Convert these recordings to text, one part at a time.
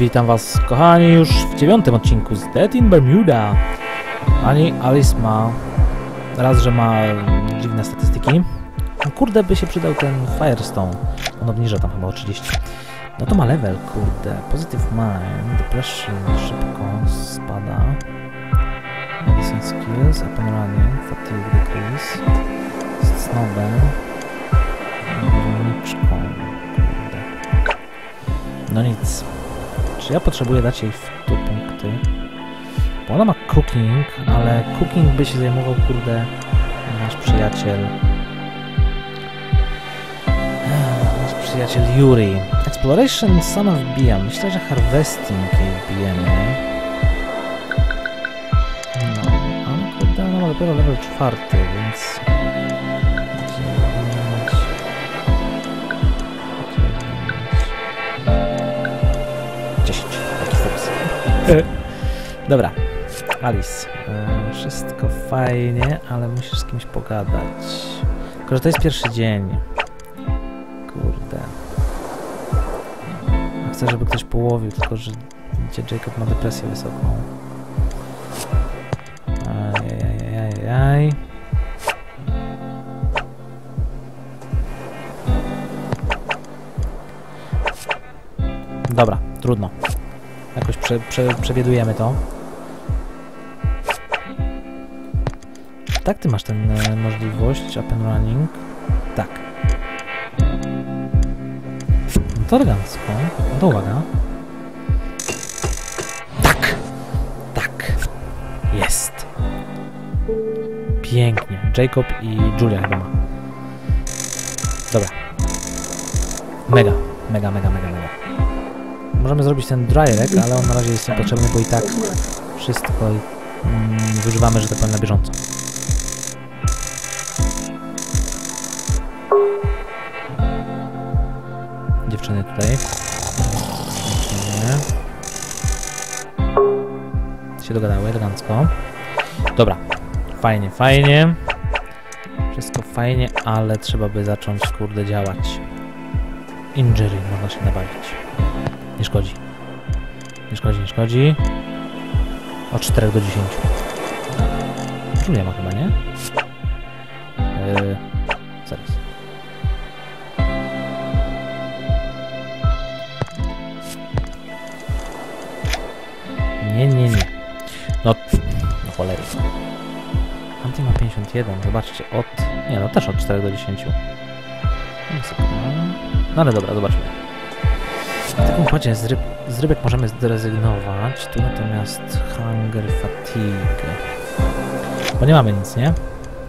Witam was, kochani, już w 9. odcinku z Dead in Bermuda. Ani Alice ma... Raz, że ma dziwne statystyki. No, kurde, by się przydał ten Firestone. On obniża tam chyba o 30. No to ma level, kurde. Positive Mind, Depression szybko spada. Medicine Skills, Upon Running, Fatigue Decrease, Snowbell, Niczką, kurde. No nic. Czy ja potrzebuję dać jej w tu punkty? Bo ona ma Cooking, ale Cooking by się zajmował, kurde, nasz przyjaciel. Nasz przyjaciel Yuri. Exploration, Son of Bia. Myślę, że Harvesting jej bijemy. No, ale kurde, ona ma dopiero level 4, więc... 10. Taki fokus. Dobra, Alice. Wszystko fajnie, ale musisz z kimś pogadać. Tylko, że to jest pierwszy dzień. Kurde. Chcę, żeby ktoś połowił, tylko że widzicie, Jacob ma depresję wysoką. Ajajajajaj. Dobra, trudno. Jakoś przewiedujemy to. Tak, ty masz tę możliwość, up and running. Tak. No to elegancko. No to uwaga. Tak! Tak! Jest! Pięknie. Jacob i Julia chyba ma. Dobra. Mega. Mega, mega, mega, mega. Możemy zrobić ten dryerek, ale on na razie jest niepotrzebny, bo i tak wszystko zużywamy, że tak powiem, na bieżąco. Dziewczyny tutaj. Dziewczyny. Się dogadały elegancko. Dobra. Fajnie, fajnie. Wszystko fajnie, ale trzeba by zacząć, kurde, działać. Injury można się nabawić. Nie szkodzi. Nie szkodzi, nie szkodzi. Od 4 do 10. Julia ma chyba, nie? Zaraz. Nie, nie, nie. No cholery. Anty ma 51, zobaczcie, od... Nie, no też od 4 do 10. No ale dobra, zobaczmy. W takim układzie z rybek możemy zrezygnować, tu natomiast Hunger, Fatigue. Bo nie mamy nic, nie?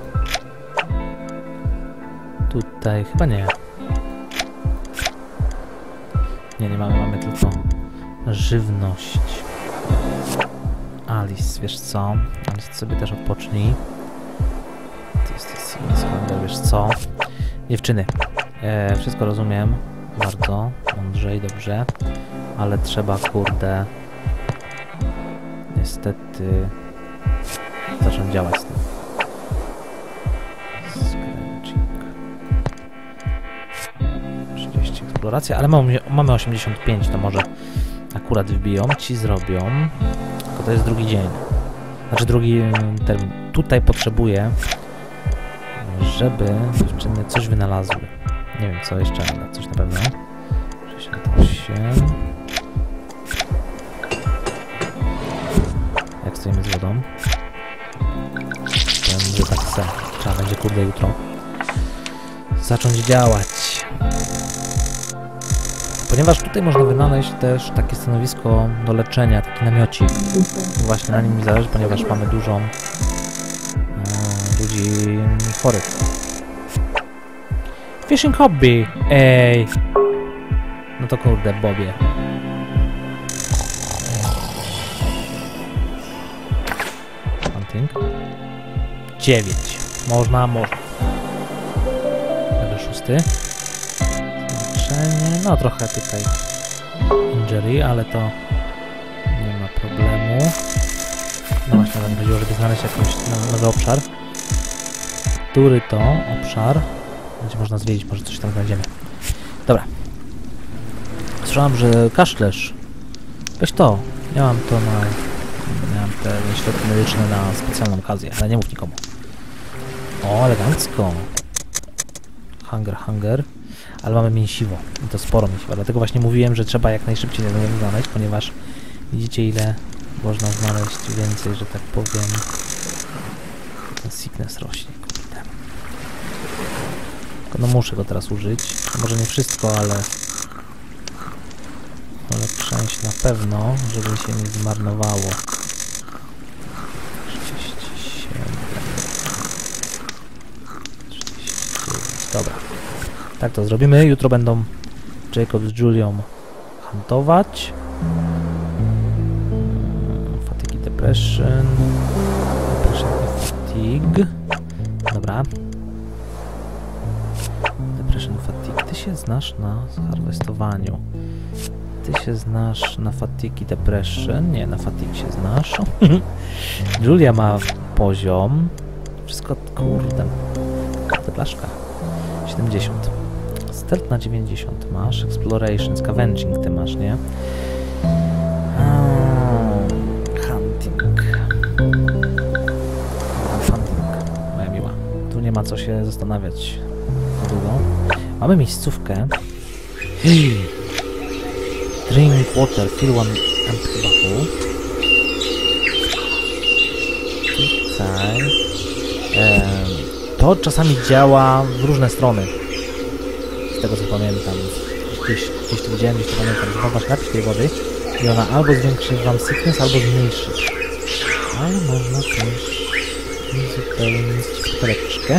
Tutaj chyba nie. Nie, nie mamy, mamy tylko żywność. Alice, wiesz co? Alice sobie też odpocznij. To jest Hunger, wiesz co? Dziewczyny, wszystko rozumiem. Bardzo mądrzej, dobrze, ale trzeba, kurde, niestety zacząć działać z tym. Scratching. 30 eksploracja, ale mamy 85, to może akurat wbiją, ci zrobią, tylko to jest drugi dzień, znaczy drugi termin. Tutaj potrzebuję, żeby dziewczyny coś wynalazły. Nie wiem co jeszcze, ale coś na pewno. 68. Jak stoimy z wodą? Powiem, że tak chcę. Trzeba będzie, kurde, jutro zacząć działać. Ponieważ tutaj można wynaleźć też takie stanowisko do leczenia, taki namiocik. Właśnie na nim mi zależy, ponieważ mamy dużo ludzi chorych. Fishing hobby! Ej! No to kurde, Bobie. Hunting. 9. Można. Level 6. Zwiększenie. No trochę tutaj injury, ale to nie ma problemu. No właśnie, nam chodziło, żeby znaleźć jakąś nowy obszar. Który to obszar? Będzie można zwiedzić, może coś tam znajdziemy. Dobra. Słyszałam, że kaszlesz Weź to. Miałam to na... Miałam te środki medyczne na specjalną okazję, ale nie mów nikomu. O, elegancko. Hunger. Ale mamy mięsiwo. I to sporo mięsiwa. Dlatego właśnie mówiłem, że trzeba jak najszybciej je znaleźć, ponieważ widzicie, ile można znaleźć więcej, że tak powiem. Ten sickness rośnie, kurde. No muszę go teraz użyć. Może nie wszystko, ale część na pewno, żeby się nie zmarnowało. 37. 39. Dobra. Tak to zrobimy. Jutro będą Jacob z Julią huntować. Fatigue Depression. Depression i Fatigue. Dobra. Depression Fatigue. Ty się znasz na harwestowaniu. Ty się znasz na Fatigue Depression. Nie, na Fatigue się znasz. Julia ma poziom. Wszystko, kurde. Ta blaszka. 70. Stealth na 90 masz. Exploration, Scavenging ty masz, nie? Hunting. Moja miła. Tu nie ma co się zastanawiać za długo. Mamy miejscówkę. Drink water, fill one empty bottle. Tutaj. To czasami działa w różne strony. Z tego co pamiętam. Gdzieś to widziałem, gdzieś to pamiętam. Można napić tej wody i ona albo zwiększy wam sickness, albo zmniejszy. Ale można też uzupełnić buteleczkę.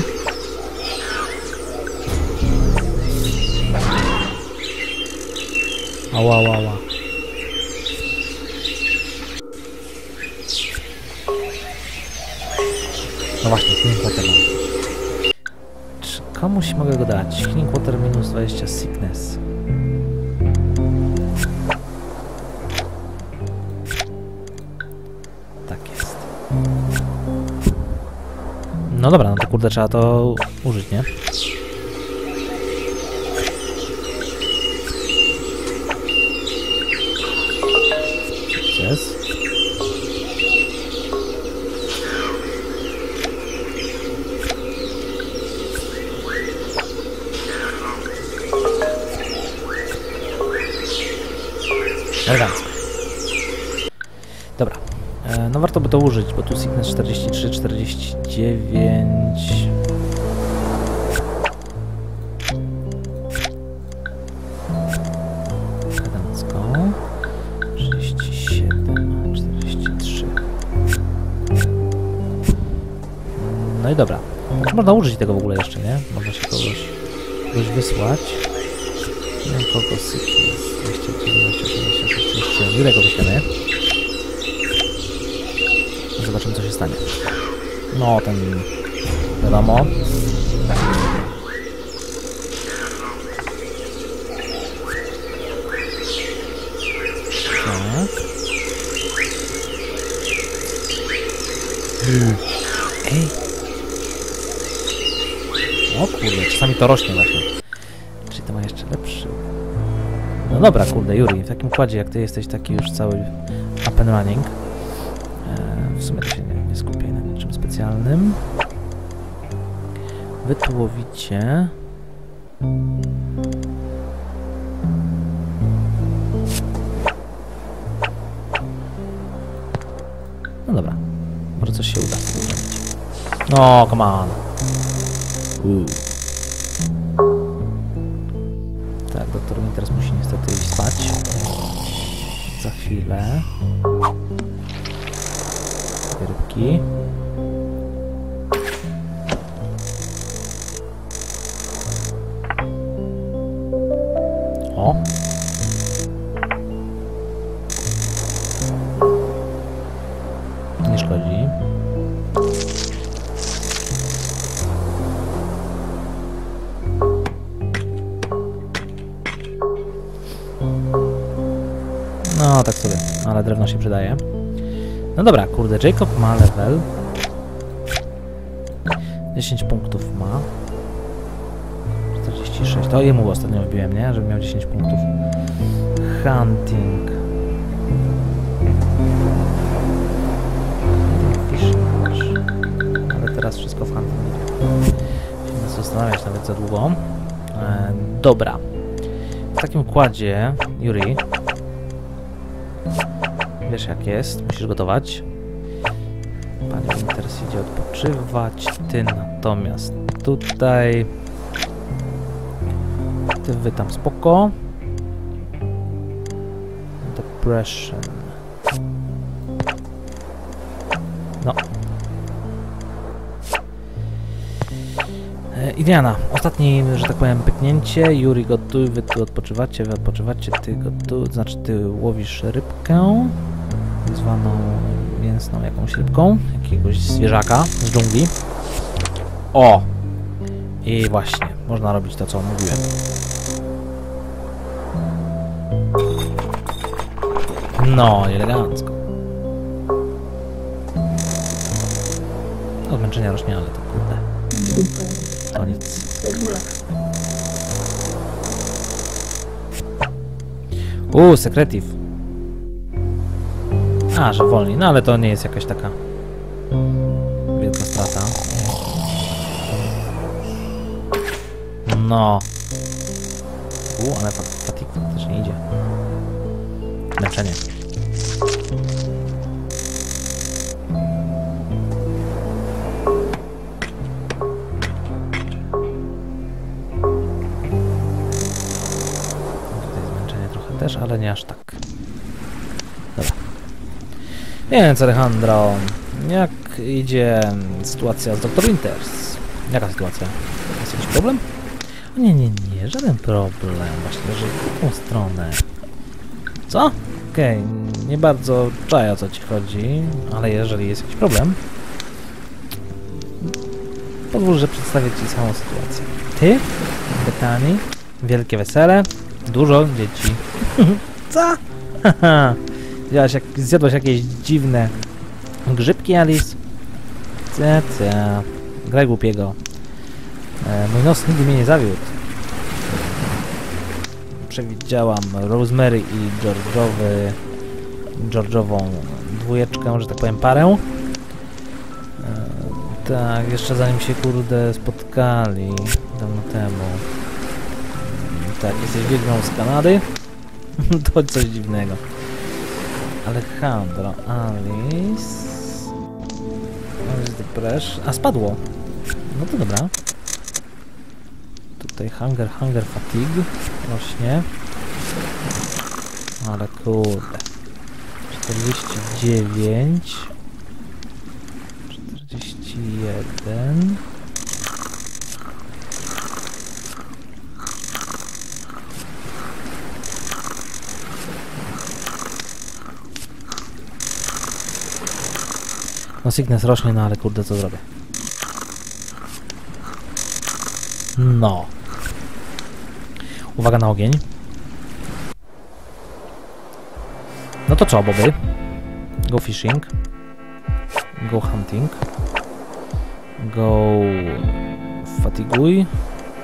Ała. No właśnie, healing water mam. Czy komuś mogę go dać? Healing water minus 20 sickness. Tak jest. No dobra, no to kurde trzeba to użyć, nie? Jest. Elegancko. Dobra. No warto by to użyć, bo tu sickness 43, 49. Elegancko. 37, 43. No i dobra. Znaczy można użyć tego w ogóle jeszcze, nie? Można się kogoś wysłać. Nie wiem kogo sickness. 29, 26, 37. Jurego wyślemy. Zobaczymy co się stanie. No ten... wiadomo. Tak. Ej! O kurde, czasami to rośnie właśnie. Czyli to ma jeszcze lepszy. No dobra, kurde, Yuri, w takim układzie jak ty jesteś taki już cały up and running. W sumie to się nie skupiaj na niczym specjalnym. Wy tu łowicie. No dobra, może coś się uda zrobić. No, come on. Tak, doktor mi teraz musi niestety iść spać. Za chwilę. Rybki. O! Nie szkodzi. No, tak sobie, ale drewno się przydaje. No dobra, kurde, Jacob ma level. 10 punktów ma. 46. To jemu ostatnio wbiłem, nie? Żeby miał 10 punktów. Hunting. teraz wszystko w handlu. Musimy się zastanawiać nawet za długo. Dobra. W takim układzie, Yuri, wiesz jak jest, musisz gotować. Pani Winters idzie odpoczywać, ty natomiast tutaj, wy tam spoko. Depression. No. Indiana, ostatni, że tak powiem, pyknięcie. Yuri gotuj, wy tu odpoczywacie, ty gotuj, znaczy ty łowisz rybkę, zwaną mięsną jakąś rybką, jakiegoś zwierzaka z dżungli. O! I właśnie, można robić to, co mówiłem. No, elegancko. Od zmęczenia rośnie, ale to kurde. To nic. Secretive. A, że wolniej. No ale to nie jest jakaś taka wielka strata. No. Ale fatigue faktycznie idzie. Męczenie. Też, ale nie aż tak. Dobra. Więc Alejandro, jak idzie sytuacja z Dr. Winters? Jaka sytuacja? Jest jakiś problem? O, nie, żaden problem. Właśnie, że w tą stronę. Co? Okej, nie bardzo czaję, o co ci chodzi, ale jeżeli jest jakiś problem, pozwól, że przedstawię ci samą sytuację. Ty, Bethany, wielkie wesele, dużo dzieci. Co? Haha. Zjadłaś jakieś dziwne grzybki, Alice? Graj głupiego. Mój nos nigdy mnie nie zawiódł. Przewidziałam Rosemary i George'ową dwójeczkę, że tak powiem, parę. Tak, jeszcze zanim się kurde spotkali dawno temu. Tak, jesteś wiedźmą z Kanady? To coś dziwnego. Alejandro, Alice Depression. A, spadło. No to dobra. Tutaj hunger, fatigue rośnie. Ale kurde. 49. 41. No sickness rośnie, no ale kurde, co zrobię? No. Uwaga na ogień. No to co, Boby? Go fishing. Go hunting. Go fatiguj.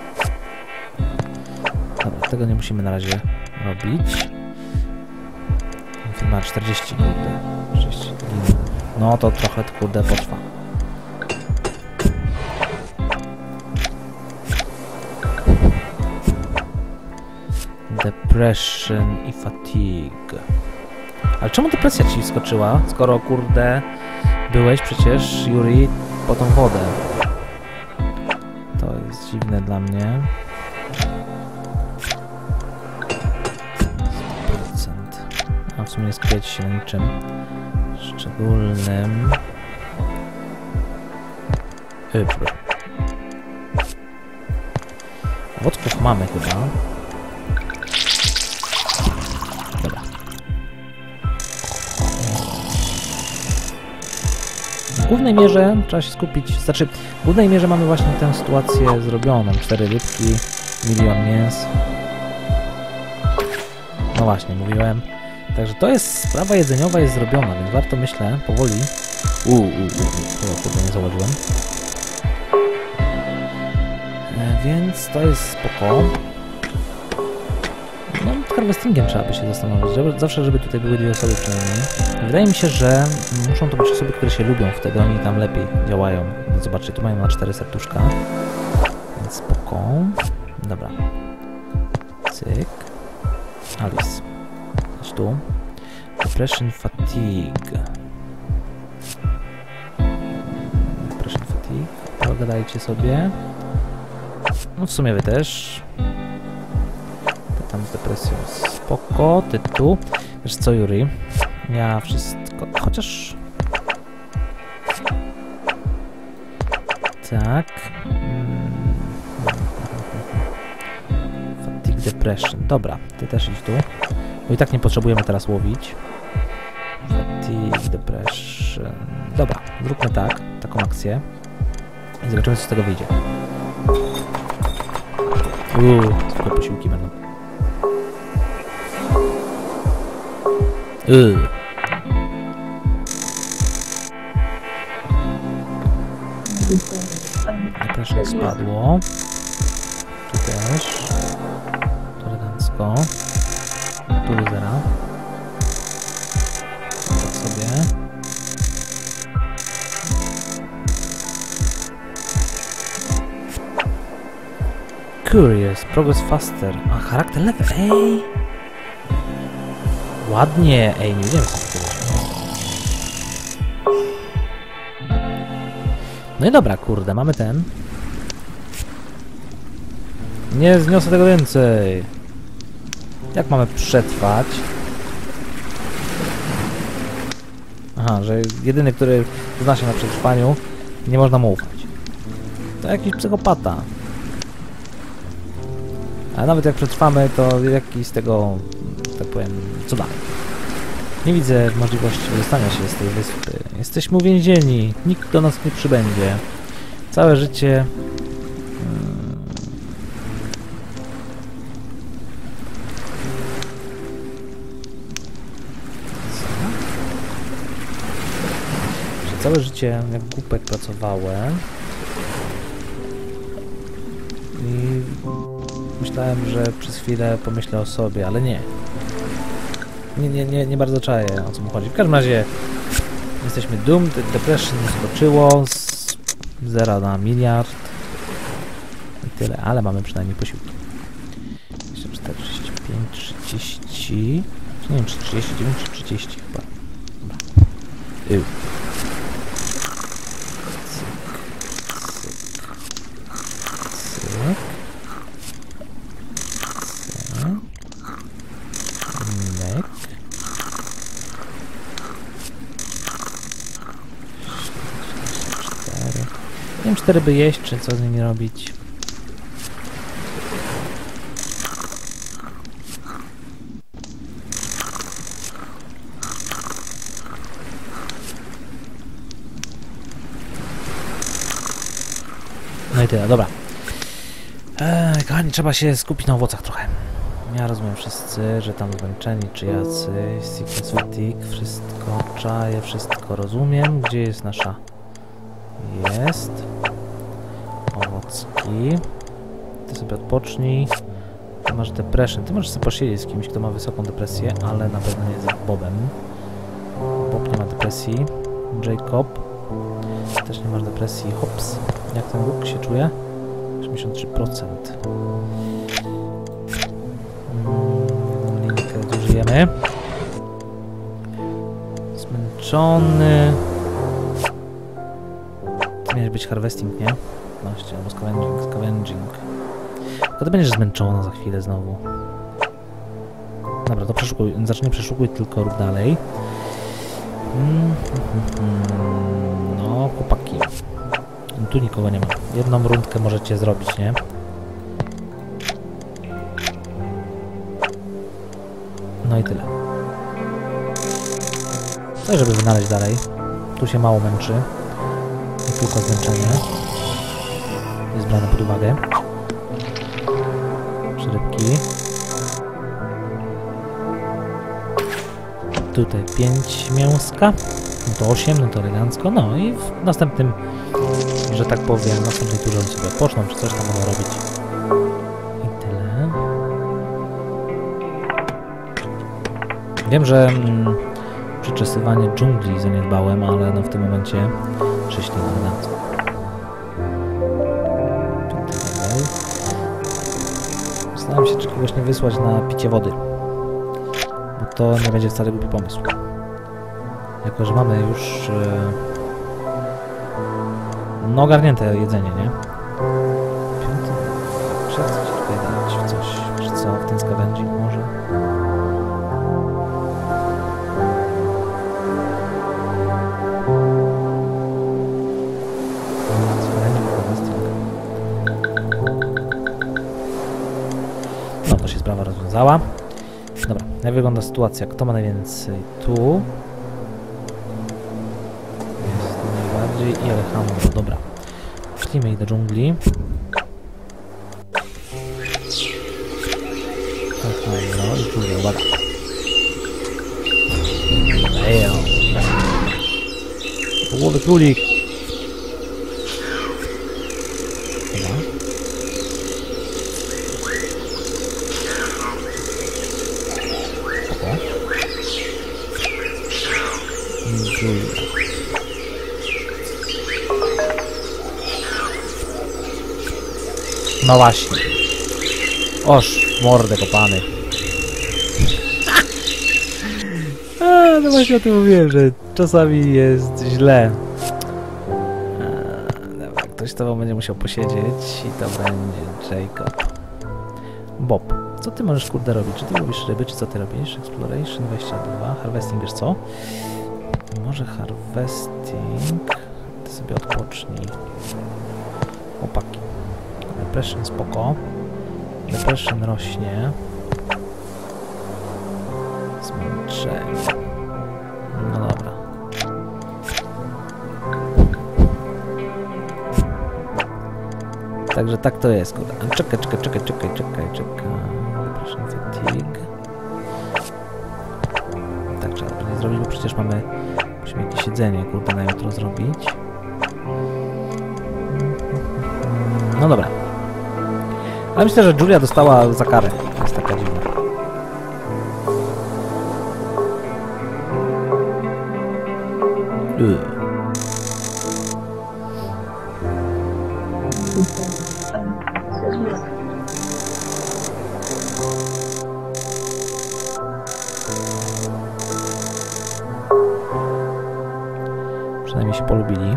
Dobra, tego nie musimy na razie robić. Film ma 40, kurde. 40. No to trochę, kurde, potrwa. Depression i fatigue. Ale czemu depresja ci wskoczyła, skoro, kurde, byłeś przecież, Yuri, po tą wodę? To jest dziwne dla mnie. 100%. A w sumie nie skupiać się na niczym szczególnym. Owoców mamy chyba. Dobra. W głównej mierze trzeba się skupić, znaczy w głównej mierze mamy właśnie tę sytuację zrobioną. 4 rybki, 1 000 000 mięs. No właśnie, mówiłem. Także to jest, sprawa jedzeniowa jest zrobiona, więc warto, myślę, powoli. Chyba nie założyłem. Więc to jest spoko. No, nad harvestingiem trzeba by się zastanowić. Zawsze, żeby tutaj były dwie osoby przynajmniej. Wydaje mi się, że muszą to być osoby, które się lubią, wtedy oni tam lepiej działają. Zobaczcie, tu mają na 4 serduszka. Więc spoko. Dobra. Cyk. Alice. Chodź tu. Depression fatigue. Depression fatigue. Pogadajcie sobie. No w sumie wy też. Ty tam z depresją spoko. Ty tu. Wiesz co, Yuri? Ja wszystko... Chociaż... Tak. Fatigue depression. Dobra, ty też idź tu. Bo i tak nie potrzebujemy teraz łowić. Fatigue depression. Dobra, zróbmy tak. Taką akcję. I zobaczymy, co z tego wyjdzie. Zwykłe posiłki będą. Też spadło. Tu też. To elegancko. Tu do zera. Tak sobie. Curious, progress faster. A charakter level. Ej! Ładnie. Ej, nie wiem co to jest. No i dobra, kurde, mamy ten. Nie zniosę tego więcej. Jak mamy przetrwać? Aha, że jedyny, który zna się na przetrwaniu, nie można mu ufać. To jakiś psychopata. Ale nawet jak przetrwamy, to jaki z tego, tak powiem, co dalej? Nie widzę możliwości wydostania się z tej wyspy. Jesteśmy uwięzieni. Nikt do nas nie przybędzie. Całe życie... Całe życie jak głupek pracowałem i myślałem, że przez chwilę pomyślę o sobie, ale nie. Nie bardzo czaję, o co mu chodzi. W każdym razie jesteśmy doomed, depression skoczyło z 0 na miliard i tyle, ale mamy przynajmniej posiłki. 45, 30, nie wiem czy 39 czy 30 chyba. Dobra. Nie wiem, 4 by jeść, czy co z nimi robić. No i tyle, dobra. Kochani, trzeba się skupić na owocach trochę. Ja rozumiem wszyscy, że tam zmęczeni czy jacyś, sickness fatigue, wszystko czaję, wszystko rozumiem. Gdzie jest nasza... Jest. Owocki. Ty sobie odpocznij. Ty masz depression. Ty możesz sobie posiedzieć z kimś, kto ma wysoką depresję, ale na pewno nie z Bobem. Bob nie ma depresji. Jacob. Też nie masz depresji. Hops. Jak ten łuk się czuje? 83%. Linkę zużyjemy. Zmęczony. To miałeś być harvesting, nie? No, albo scavenging. To ty będziesz zmęczona za chwilę znowu. Dobra, to przeszukuj. Zacznij przeszukuj, tylko rób dalej. No, chłopaki. Tu nikogo nie ma. Jedną rundkę możecie zrobić, nie? No i tyle. Co, żeby wynaleźć dalej. Tu się mało męczy. Nie tylko zmęczenie. Jest brane pod uwagę. Przyrybki. Tutaj 5 mięska. No to 8, no to elegancko. No i w następnym, że tak powiem, w następnej turze sobie odpoczną, czy coś tam będą robić. I tyle. Wiem, że przeczesywanie dżungli zaniedbałem, ale no w tym momencie prześlimy na to. Zastanawiam się, czy kogoś nie wysłać na picie wody. Bo to nie będzie wcale głupi pomysł. Jako że mamy już no ogarnięte jedzenie, nie? Piąty... Trzeba coś tutaj dać w coś. Czy co? W ten scavenging może? No to się sprawa rozwiązała. Dobra, jak wygląda sytuacja? Kto ma najwięcej? Tu. Jest najbardziej i Alejandro. Dobra. Wślimy ich do dżungli. Alejandro i dżungla, uwaga. Ejo. Połowy królik. Dobra. Spoko. Dżungla. No właśnie. Oż, mordę kopany. No właśnie o tym mówiłem, że czasami jest źle. Dobra, ktoś z tobą będzie musiał posiedzieć i to będzie Jacob. Bob, co ty możesz kurde robić? Czy ty lubisz ryby, czy co ty robisz? Exploration 22, Harvesting, wiesz co? Może Harvesting... Ty sobie odpocznij. Chłopaki. Depression spoko. Depression rośnie. Zmęczenie. No dobra. Także tak to jest, kurde. Czekaj. Depression fatigue. Tak trzeba to nie zrobić, bo przecież musimy jakieś jedzenie, kurde, na jutro zrobić. No dobra. Ale myślę, że Julia dostała za karę. Jest taka dziwna. Przynajmniej się polubili.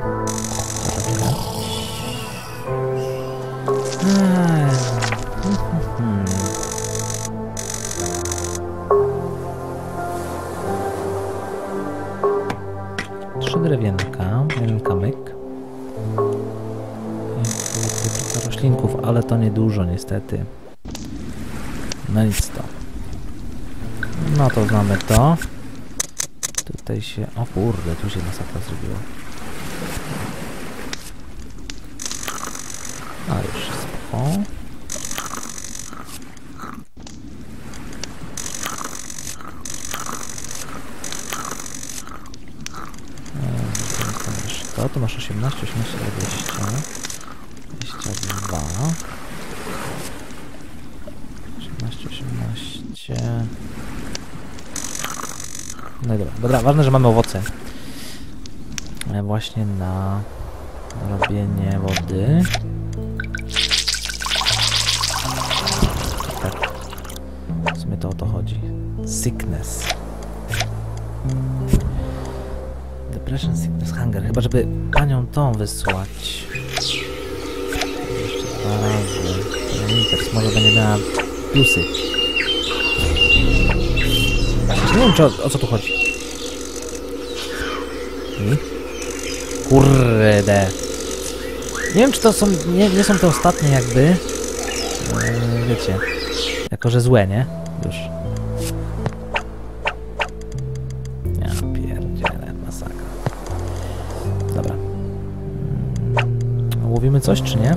Trzy drewienka, jeden kamyk. I kilka roślinków, ale to niedużo niestety. No nic to. No to znamy to. Tutaj się... O kurde, tu się masakra zrobiła. A już spoko. To masz 18, 18, 20, 22, 18, 18. No i dobra, ważne, że mamy owoce. Właśnie na robienie wody. Tak. W sumie to o to chodzi. Sickness. Depression, sickness, hunger. Chyba, żeby panią tą wysłać. Jeszcze 2 razy. Teraz może będzie miała plusy. Nie wiem, czy o co tu chodzi. I? Kurde. Nie wiem, czy to są... Nie są te ostatnie jakby. Wiecie. Jako, że złe, nie? Już. Ja pierdzielę, masakra. Dobra. Łowimy coś, czy nie?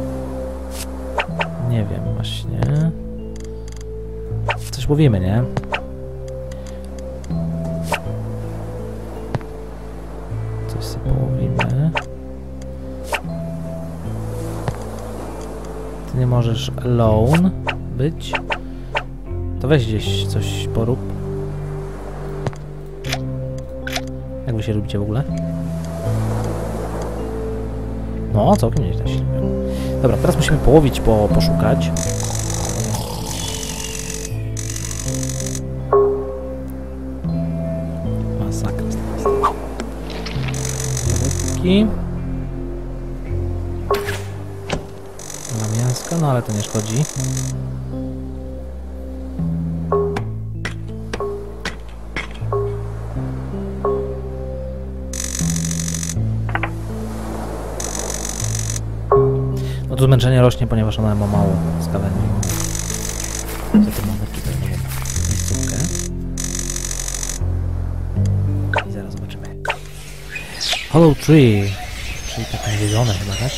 Nie wiem, właśnie. Coś łowimy, nie? Coś sobie połowimy. Ty nie możesz alone być. To weź gdzieś coś porób. Jak wy się lubicie w ogóle? No, całkiem nieźle się lubią. Dobra, teraz musimy połowić, poszukać. Masakra z tej strony. Mam mięska, no ale to nie szkodzi. No tu zmęczenie rośnie, ponieważ ona ma mało skawędzi. Co tu mamy tutaj nową miejscówkę. I zaraz zobaczymy. Hollow Tree, czyli takie nawiedzone chyba, tak?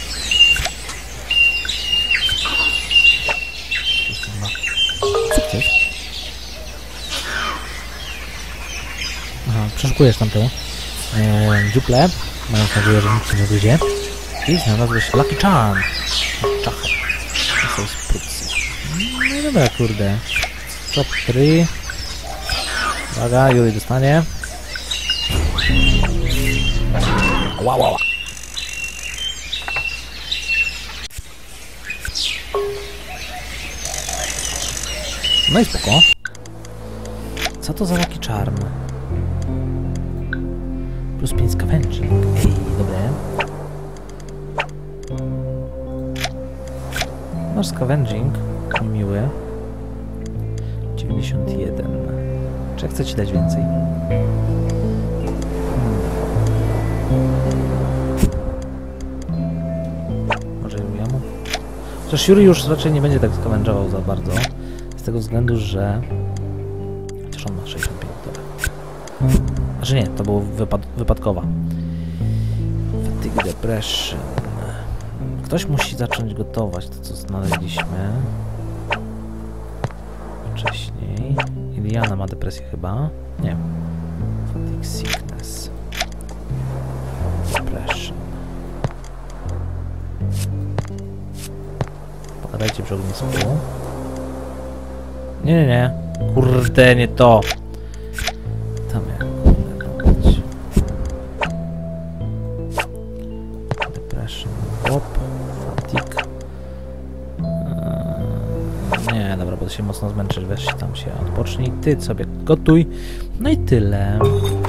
Sukces. Aha, przeszukujesz tamtą dziuplę, mając nadzieję, że nikt się nie odwiedzie. I znalazłeś Lucky Charm. Czachy. To są sprycy. No dobra, kurde. Top 3. Uwaga, Yuri dostanie. Wow. No i spoko. Co to za Lucky Charm? Plus 5 scavenging. Ej, dobre. Masz scavenging, miły. 91. Czy ja chcę ci dać więcej? Może Yuriemu? Chociaż Yuri już raczej nie będzie tak scavengował za bardzo. Z tego względu, że... Chociaż on ma 65, dobra. Znaczy nie, to było wypadkowa. Fatigue Depression. Ktoś musi zacząć gotować to, co znaleźliśmy wcześniej. Iliana ma depresję chyba. Nie. Fatigue Sickness. Depression. Pogadajcie przy ognisku. Nie. Kurde, nie to. Tam jak kurde. Depression. Pop. Fatigue. Nie, dobra, bo to się mocno zmęczysz. Weź tam się odpocznij. Ty sobie gotuj. No i tyle.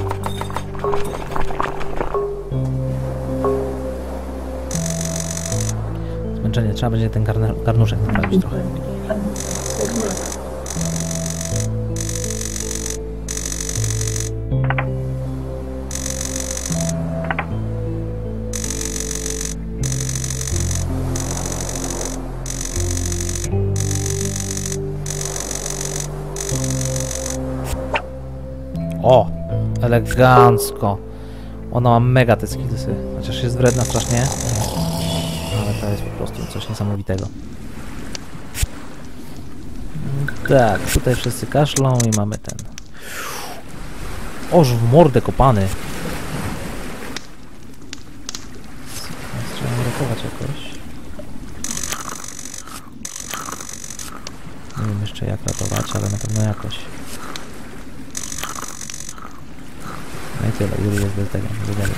Zmęczenie. Trzeba będzie ten garnuszek naprawić trochę. O! Elegancko! Ona ma mega te skillsy. Chociaż jest wredna strasznie. Ale to jest po prostu coś niesamowitego. Tak, tutaj wszyscy kaszlą i mamy ten. Oż w mordę kopany. Trzeba ratować jakoś. Nie wiem jeszcze jak ratować, ale na pewno jakoś. No i tyle, Yuri jest bez tego, bez dalej.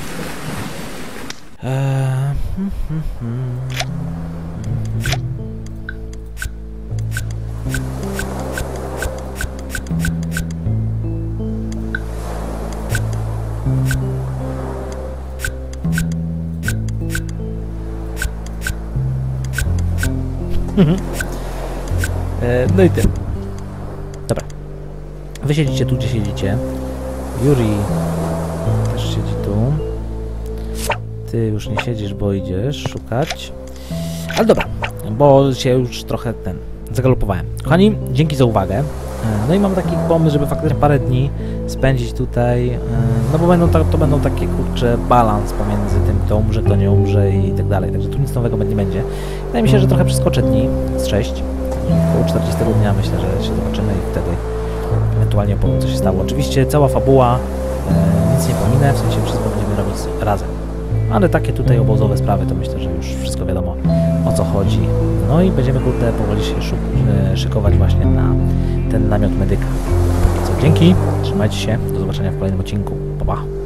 No i tyle. Dobra. Wy siedzicie tu, gdzie siedzicie. Yuri też siedzi tu. Ty już nie siedzisz, bo idziesz szukać. Ale dobra, bo się już trochę zagalopowałem. Kochani, dzięki za uwagę. No i mam taki pomysł, żeby faktycznie parę dni spędzić tutaj, no bo to będą takie, kurcze, balans pomiędzy tym, kto umrze, kto nie umrze i tak dalej. Także tu nic nowego nie będzie. Wydaje mi się, że trochę przeskoczę dni z 6. Około 40 dnia myślę, że się zobaczymy i wtedy ewentualnie opowiem, co się stało. Oczywiście cała fabuła, nic nie pominę, w sensie wszystko będziemy robić razem. Ale takie tutaj obozowe sprawy, to myślę, że już wszystko wiadomo, o co chodzi. No i będziemy, kurde, powoli się szykować właśnie na ten namiot medyka. Co, dzięki, trzymajcie się, do zobaczenia w kolejnym odcinku. Pa, pa.